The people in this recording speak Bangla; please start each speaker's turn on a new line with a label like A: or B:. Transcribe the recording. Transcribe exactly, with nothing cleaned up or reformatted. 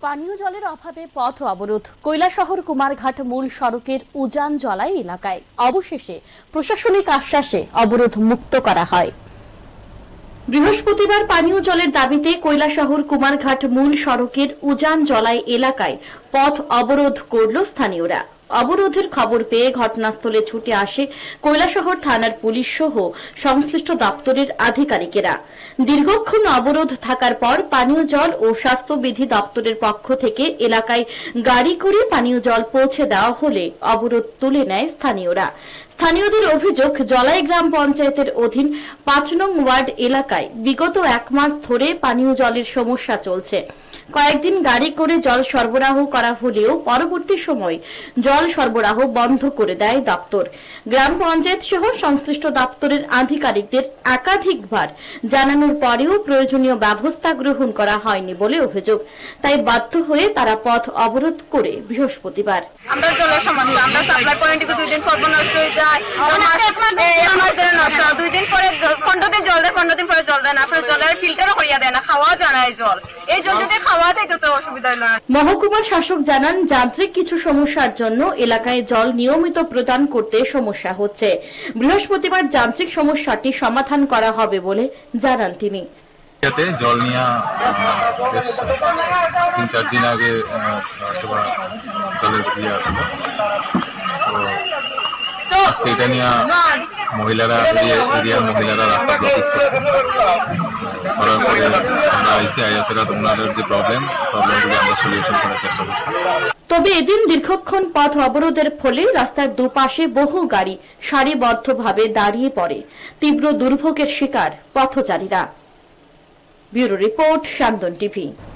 A: পানীয় জলের অভাবে পথ অবরোধ কৈলাসহর কুমারঘাট মূল সড়কের উজান জলাই এলাকায়। অবশেষে প্রশাসনিক আশ্বাসে অবরোধ মুক্ত করা হয়। বৃহস্পতিবার পানীয় জলের দাবিতে কৈলাসহর কুমারঘাট মূল সড়কের উজান জলাই এলাকায় পথ অবরোধ করল স্থানীয়রা। অবরোধের খবর পেয়ে ঘটনাস্থলে ছুটে আসে কৈলাসহর থানার পুলিশ সহ সংশ্লিষ্ট দপ্তরের আধিকারিকেরা। দীর্ঘক্ষণ অবরোধ থাকার পর পানীয় জল ও স্বাস্থ্যবিধি দপ্তরের পক্ষ থেকে এলাকায় গাড়ি করে পানীয় জল পৌঁছে দেওয়া হলে অবরোধ তুলে নেয় স্থানীয়রা। স্থানীয়দের অভিযোগ, জলাই গ্রাম পঞ্চায়েতের অধীন পাঁচ নং ওয়ার্ড এলাকায় বিগত এক মাস ধরে পানীয় জলের সমস্যা চলছে। কয়েকদিন গাড়ি করে জল সরবরাহ করা হলেও পরবর্তী সময় জল সরবরাহ বন্ধ করে দেয় দপ্তর। গ্রাম পঞ্চায়েত সহ সংশ্লিষ্ট দপ্তরের আধিকারিকদের একাধিকবার জানানোর পরেও প্রয়োজনীয় ব্যবস্থা গ্রহণ করা হয়নি বলে অভিযোগ। তাই বাধ্য হয়ে তারা পথ অবরোধ করে বৃহস্পতিবার
B: আমরা জলের সমস্যা, আমরা সাপ্লাই পয়েন্ট দুই দিন পর নষ্ট হয়ে যায়, নষ্ট দুই দিন পরে পনেরো দিন জল দেয়, পনেরো দিন পরে জল দেয় না, জলের ফিল্টারও করিয়া দেয় না, খাওয়া যায় না। এই জল এই জল যদি খাওয়া দেয় তো অসুবিধা হলো না।
A: মহকুমার শাসক জানান, যান্ত্রিক কিছু সমস্যার জন্য এলাকায় জল নিয়মিত প্রদান করতে সমস্যা হচ্ছে। বৃহস্পতিবার যান্ত্রিক সমস্যাটি সমাধান করা হবে বলে জানান তিনি।
C: জল নিয়ে তিন চার দিন আগে জলের ইয়ে আসলো, তো আজকে এটা নিয়ে মহিলারা এরিয়ার মহিলারা রাস্তা ব্লকেজ করছে। করার পরে আমরা আইসি আইএসএরা ওনাদের যে প্রবলেম প্রবলেমগুলি আমরা সলিউশন করার চেষ্টা করছি।
A: তবে এদিন দীর্ঘক্ষণ পথ অবরোধের ফলে রাস্তার দুপাশে বহু গাড়ি সারিবদ্ধভাবে দাঁড়িয়ে পড়ে। তীব্র দুর্ভোগের শিকার পথচারীরা। ব্যুরো রিপোর্ট, সান্দন টিভি।